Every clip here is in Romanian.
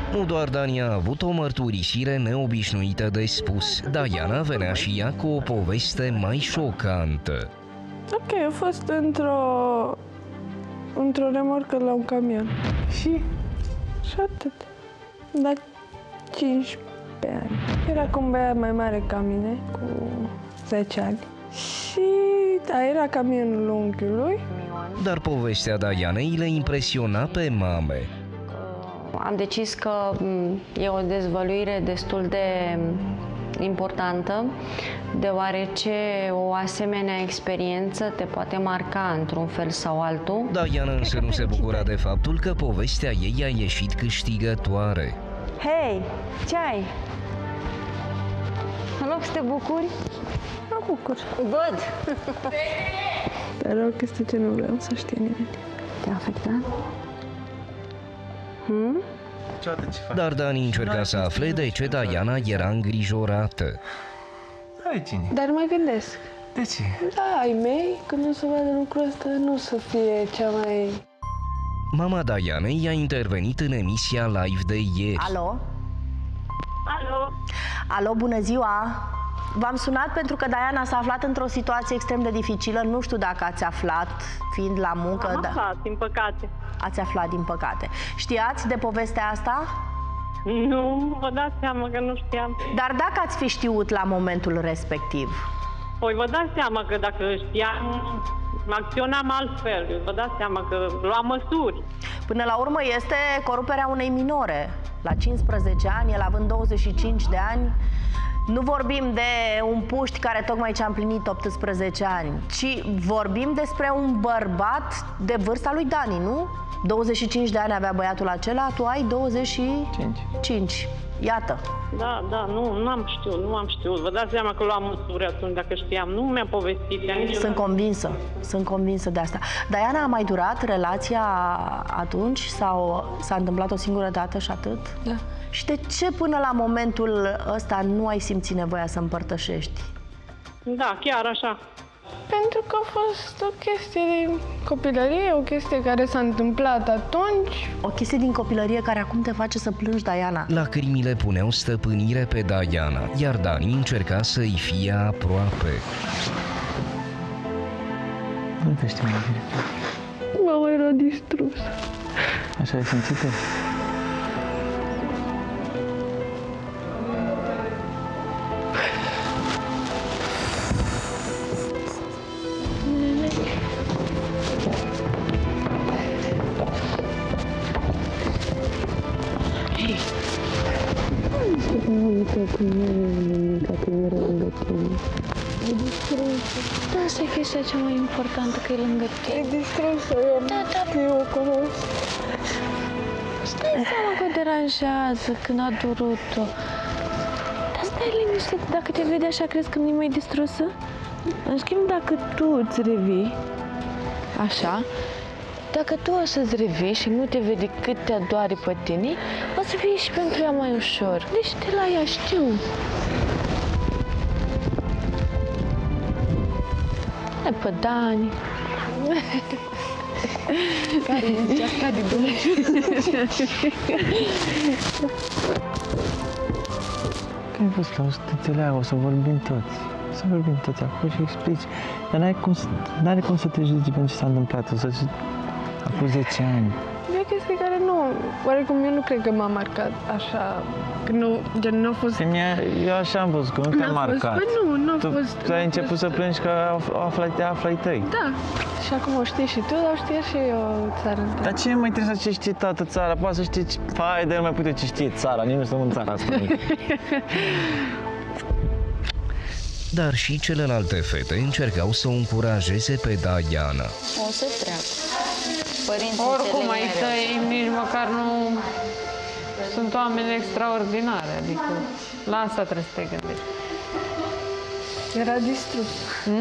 Nu doar Dani a avut o mărturisire neobișnuită de spus. Diana venea și ea cu o poveste mai șocantă. Ok, a fost într-o remorcă la un camion. Și atât. La 15 ani. Era cu un băiat mai mare ca mine, cu 10 ani. Și era camionul unchiului. Dar povestea Dianei le impresiona pe mame. Am decis că e o dezvăluire destul de importantă, deoarece o asemenea experiență te poate marca într-un fel sau altul. Diana însă nu se bucura de faptul că povestea ei a ieșit câștigătoare. Hei, ce ai? În loc să te bucuri? Mă bucur. Văd! Dar e o chestie ce nu vreau să știe nimeni. Te-a afectat? Dar Dani încerca să afle de ce Diana era îngrijorată. Dar mă gândesc. De ce? Da, ai mei, când o să vadă lucrul ăsta, nu o să fie cea mai... Mama Dianei a intervenit în emisia live de ieri. Alo? Alo? Alo, bună ziua! V-am sunat pentru că Diana s-a aflat într-o situație extrem de dificilă. Nu știu dacă ați aflat, fiind la muncă. Am aflat, din păcate. Ați aflat, din păcate. Știați de povestea asta? Nu, vă dați seama că nu știam. Dar dacă ați fi știut la momentul respectiv? Păi vă dați seama că dacă știam, acționam altfel. Vă dați seama că luam măsuri. Până la urmă este coruperea unei minore. La 15 ani, el având 25 de ani. Nu vorbim de un puști care tocmai ce-a împlinit 18 ani, ci vorbim despre un bărbat de vârsta lui Dani, nu? 25 de ani avea băiatul acela, tu ai 25. Iată. Da, nu am știut. Vă dați seama că luam măsuri atunci, dacă știam. Nu mi-am povestit. Sunt convinsă de asta. Diana, a mai durat relația atunci sau s-a întâmplat o singură dată și atât? Da. Și de ce până la momentul ăsta nu ai simțit nevoia să împărtășești? Da, chiar așa. Pentru că a fost o chestie din copilărie, o chestie care s-a întâmplat atunci. O chestie din copilărie care acum te face să plângi, Diana. Lacrimile puneau stăpânire pe Diana, iar Dani încerca să-i fie aproape. Nu te știu mai bine. Mama era distrusă. Așa ai simțit-o? Da, asta e chestia cea mai importantă, că e lângă tine. E distrusă, eu o cunosc. Stai seama că o deranjează când a durut-o. Dar stai liniștit, dacă te vede așa, crezi că nu e mai distrusă? În schimb, dacă tu îți revii, așa, dacă tu o să-ți revii și nu te vede cât te adoare pe tine, o să fie și pentru ea mai ușor. Deci te la ea, știu. Hai pe Dani. Care zicea, care Că ai fost la o să te înțeleagă, o să vorbim toți. O să vorbim toți acolo și explici. Dar n-are cum să te judici pentru ce s-a întâmplat. O să zici, acum 10 ani. E o chestie care nu, oarecum eu nu cred că m-a marcat așa, că nu, gen, nu a fost... Eu așa am văzut, că nu te-a marcat. Păi nu a fost... Tu ai început să plângi că aflai tăi. Da, și acum o știi și tu, dar o știe și eu țara întreagă. Dar ce mai trebuie să știe toată țara? Poate să știi, hai de mai putea ce știe țara, nici nu suntem în țara asta. Dar și celelalte fete încercau să o încurajeze pe Diana. O să treacă. Părinții oricum ai tăi nici măcar nu sunt oameni extraordinari, adică la asta trebuie să te gândești. Era distrus.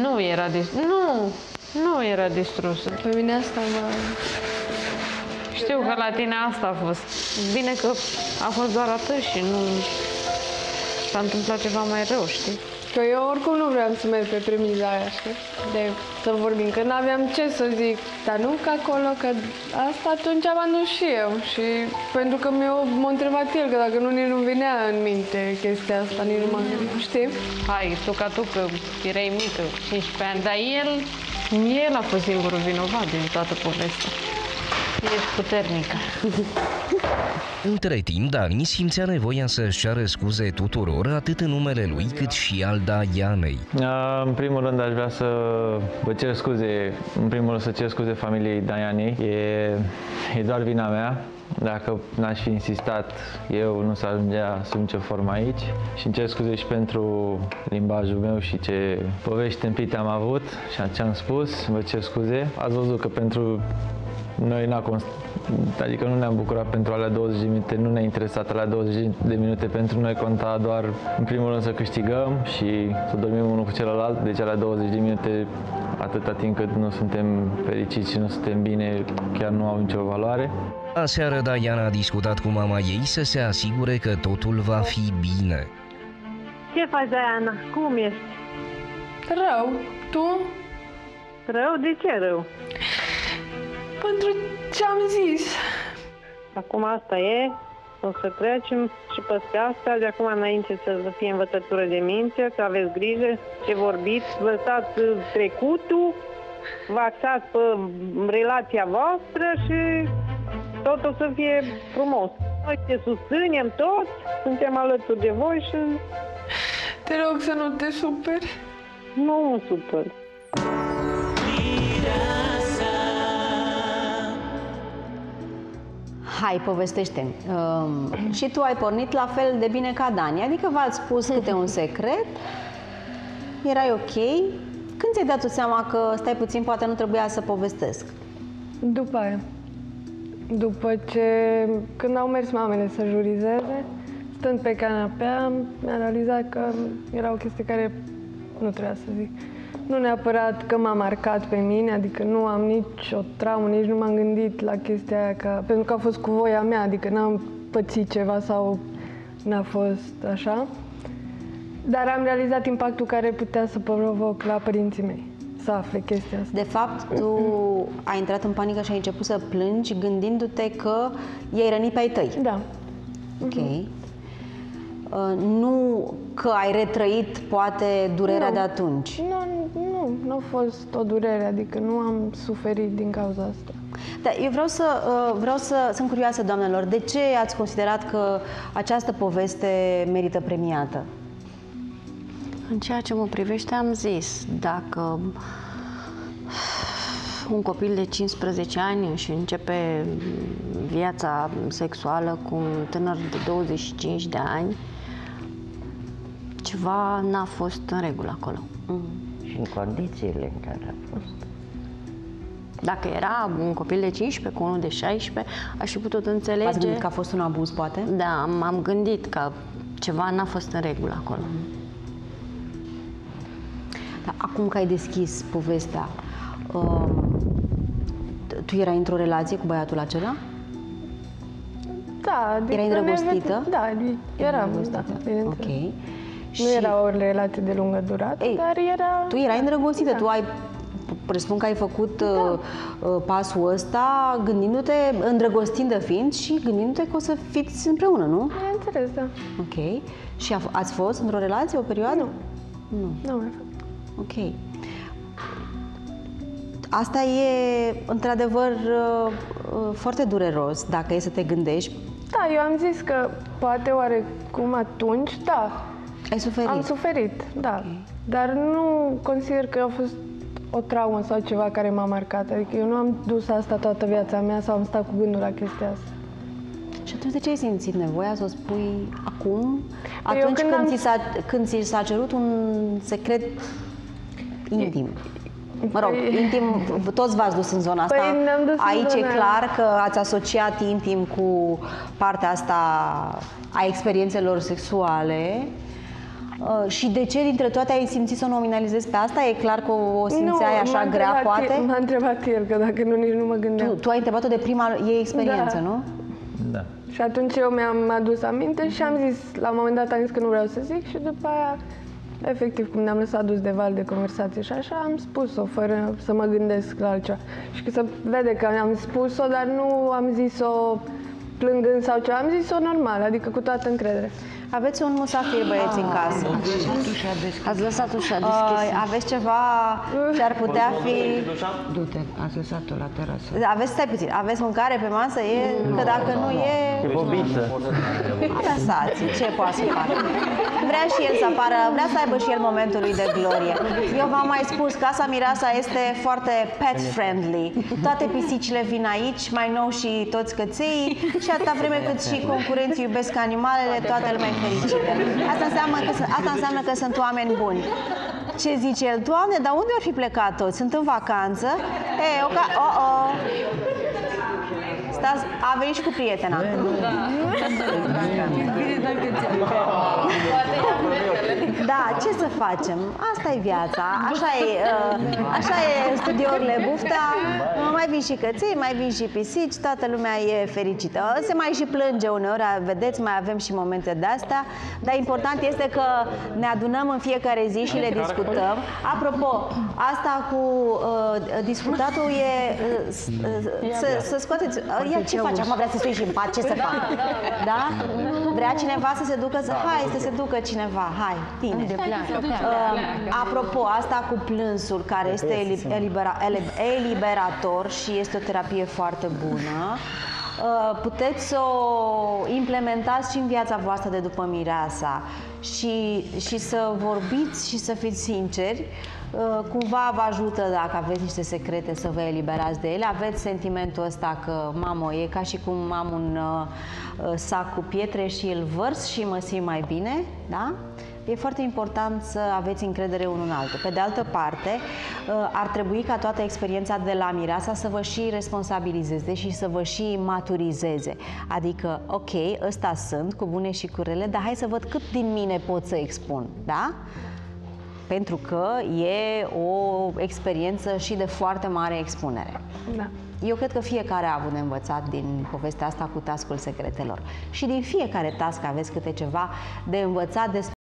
Nu era distrusă. Pe mine asta mă... Știu că la tine asta a fost. Bine că a fost doar atât și nu s-a întâmplat ceva mai rău, știi? Că eu oricum nu vreau să merg pe premiza aia, știi? De să vorbim, că n-aveam ce să zic. Dar nu că acolo, că asta atunci am adus și eu. Și pentru că m-a întrebat el, că dacă nu, nici nu venea în minte chestia asta, nici nu m-am gândit, știi? Hai, tu ca tu, că erai mică, 15 ani, dar el a fost singurul vinovat din toată povestea. Ești puternică. Între timp, Dani simțea nevoia să-și ceară scuze tuturor, atât în numele lui, cât și al Dianei. În primul rând aș vrea să vă cer scuze, în primul rând să cer scuze familiei Dianei. E doar vina mea. Dacă n-aș fi insistat, eu nu s-ar ajungea sub nicio formă aici. Și îmi cer scuze și pentru limbajul meu și ce povești tâmpite am avut și ce am spus. Vă cer scuze. Ați văzut că pentru noi adică nu ne-am bucurat pentru alea 20 de minute, nu ne-a interesat alea 20 de minute, pentru noi conta doar în primul rând să câștigăm și să dormim unul cu celălalt, deci alea 20 de minute, atâta timp cât nu suntem fericiți și nu suntem bine, chiar nu au nicio valoare. Aseară, Diana a discutat cu mama ei să se asigure că totul va fi bine. Ce faci, Diana? Cum ești? Rău. Tu? Rău? De ce rău? Pentru ce am zis. Acum asta e, o să trecem și peste asta, de acum înainte să fie învățătură de minte, să aveți grijă ce vorbiți, lăsați trecutul, vă axați pe relația voastră și tot o să fie frumos. Noi te susținem toți, suntem alături de voi și... Te rog să nu te superi. Nu mă supăr. Hai, povestește-mi. Și tu ai pornit la fel de bine ca Dani, adică v-ați spus câte un secret, erai ok. Când ți-ai dat tu seama că, stai puțin, poate nu trebuia să povestesc? După aia. După ce, când au mers mamele să jurizeze, stând pe canapea, mi-am realizat că era o chestie care nu trebuia să zic. Nu neapărat că m-a marcat pe mine, adică nu am nici o traumă, nici nu m-am gândit la chestia aia, pentru că a fost cu voia mea, adică n-am pățit ceva sau n-a fost așa. Dar am realizat impactul care putea să provoc la părinții mei, să afle chestia asta. De fapt, tu ai intrat în panică și ai început să plângi gândindu-te că i-ai rănit pe ai tăi. Da. Ok. Nu că ai retrăit, poate, durerea de atunci. Nu a fost o durere, adică nu am suferit din cauza asta. Dar eu sunt curioasă, doamnelor, de ce ați considerat că această poveste merită premiată? În ceea ce mă privește, am zis, dacă un copil de 15 ani își începe viața sexuală cu un tânăr de 25 de ani, ceva n-a fost în regulă acolo. Și în condițiile în care a fost. Dacă era un copil de 15 cu unul de 16, aș fi putut înțelege... Ați gândit că a fost un abuz, poate? Da, m-am gândit că ceva n-a fost în regulă acolo. Dar acum că ai deschis povestea, tu erai într-o relație cu băiatul acela? Da, adică erai îndrăgostită? Da, eram, da, bineînțeles. Ok. Nu era o relație de lungă durată, dar era... Tu erai îndrăgostită, tu ai, presupun că ai făcut pasul ăsta gândindu-te, îndrăgostindă fiind și gândindu-te că o să fiți împreună, nu? Bineînțeles, da. Ok. Și ați fost într-o relație, o perioadă? Nu. Nu am mai făcut. Ok. Asta e, într-adevăr, foarte dureros, dacă e să te gândești. Da, eu am zis că poate oarecum atunci, da. Ai suferit? Am suferit, da. Okay. Dar nu consider că a fost o traumă sau ceva care m-a marcat. Adică eu nu am dus asta toată viața mea sau am stat cu gândul la chestia asta. Și atunci de ce ai simțit nevoia să o spui acum? Atunci când ți s-a cerut un secret intim. Mă rog, intim, toți v-ați dus în zona asta. Aici e clar că ați asociat intim cu partea asta a experiențelor sexuale. Și de ce dintre toate ai simțit să o nominalizezi pe asta? E clar că o simțeai așa grea, poate? M-a întrebat el, că dacă nu, nici nu mă gândeam. Tu ai întrebat-o de prima ei experiență, da. Nu? Da. Și atunci eu mi-am adus aminte și am zis, la un moment dat am zis că nu vreau să zic și după aia Efectiv, cum ne-am lăsat dus de val de conversație și așa, am spus-o fără să mă gândesc la altceva. Și că se vede că am spus-o, dar nu am zis-o plângând sau ceva, am zis-o normal, adică cu toată încredere. Aveți un musafir, băieți, în casă. Ați lăsat ușa deschisă. Aveți ceva ce ar putea fi... Du-te, ați lăsat-o la terasă. Aveți, stai puțin, aveți mâncare pe masă? E, că dacă nu e... E bobiță. Lăsați, ce poate să facă? Vrea și el să apară, vrea să aibă și el momentul lui de glorie. Eu v-am mai spus, Casa Mireasa este foarte pet friendly. Toate pisicile vin aici, mai nou și toți căței, și atâta vreme cât și concurenții iubesc animalele, toată lumea e fericită. Asta înseamnă că sunt oameni buni. Ce zice el? Doamne, dar unde ar fi plecat toți? Sunt în vacanță? Stați, a venit și cu prietena. Da, ce să facem? Asta e viața, așa e studiourile Bufta, mai vin și căței, mai vin și pisici, toată lumea e fericită. Se mai și plânge uneori, vedeți, mai avem și momente de-astea, dar important este că ne adunăm în fiecare zi și le discutăm. Apropo, asta cu discutatul e să scoateți... Ia, ce faci? Acum vrea să spui și în pat, ce să fac? Da? Vrea cineva să se ducă? Hai, să se ducă cineva, hai, bine. Apropo, asta cu plânsul, care este eliberator și este o terapie foarte bună, puteți să o implementați și în viața voastră de după mireasa și să vorbiți și să fiți sinceri. Cumva vă ajută dacă aveți niște secrete să vă eliberați de ele. Aveți sentimentul ăsta că, mamă, e ca și cum am un sac cu pietre și îl vărs și mă simt mai bine, da? E foarte important să aveți încredere unul în altul. Pe de altă parte, ar trebui ca toată experiența de la mireasa să vă și responsabilizeze și să vă și maturizeze. Adică, ok, ăsta sunt, cu bune și cu rele, dar hai să văd cât din mine pot să expun, da? Pentru că e o experiență și de foarte mare expunere. Da. Eu cred că fiecare a avut de învățat din povestea asta cu task-ul secretelor. Și din fiecare task aveți câte ceva de învățat despre